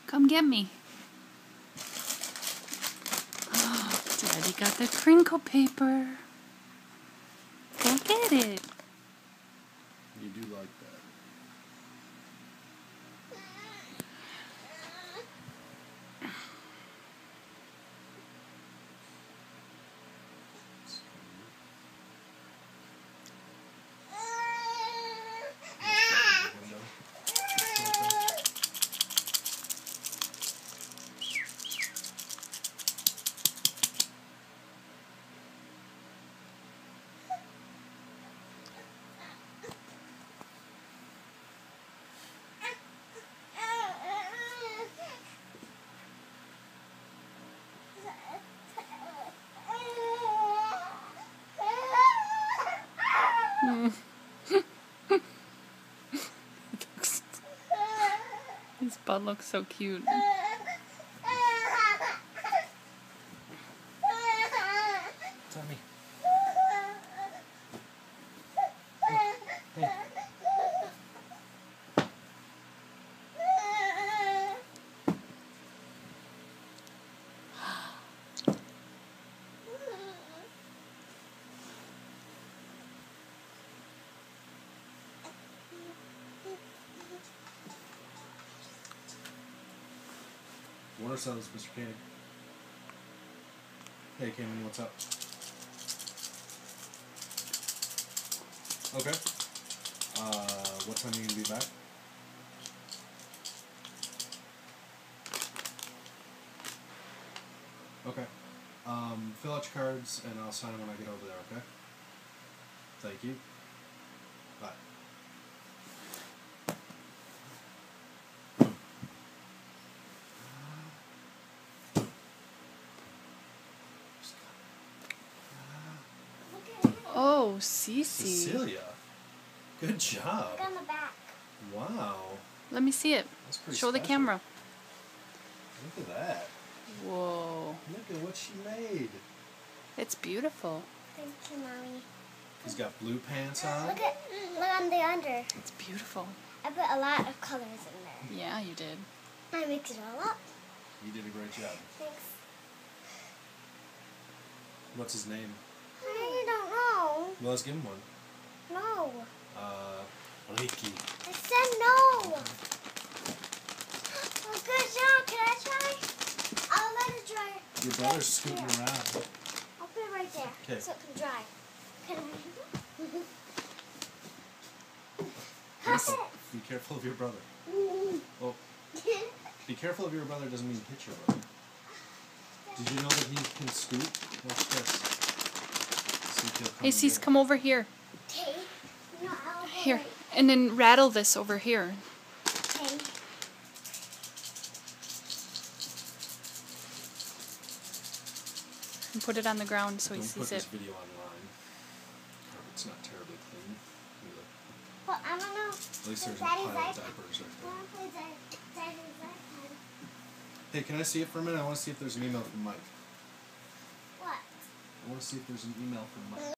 Come get me. Oh, Daddy got the crinkle paper. Go get it. You do like that. His butt looks so cute. Tommy. Hey. What are sounds, Mr. Koenig? Hey, Cayman, what's up? Okay. What time are you gonna be back? Okay. Fill out your cards and I'll sign them when I get over there, okay? Thank you. Bye. Oh, Cece. Cecilia. Good job. Look on the back. Wow. Let me see it. That's pretty Show the special. camera. Look at that. Whoa. Look at what she made. It's beautiful. Thank you, Mommy. He's got blue pants on. Look on the under. It's beautiful. I put a lot of colors in there. Yeah, you did. I mixed it all up. You did a great job. Thanks. What's his name? I don't know. Well, let's give him one. No. Ricky. I said no. Oh, good job. Can I try? I'll let it dry. Your brother's scooting around. I'll put it right there. 'Kay. So it can dry. Can I? Careful. Be careful of your brother. Well, be careful of your brother doesn't mean hit your brother. Did you know that he can scoot? Watch this. See if he'll come Hey, and Cece, get it. come over here. Okay. No, I'll go Here. right. And then rattle this over here. Okay. And put it on the ground so he Don't put sees this it. video online. Carpet's not terribly clean. Either. Well, I don't know. At least there's a Daddy's pile of iPad. diapers right I there. want to play Daddy's iPad. Hey, can I see it for a minute? I want to see if there's an email from Mike. What? I want to see if there's an email from Mike.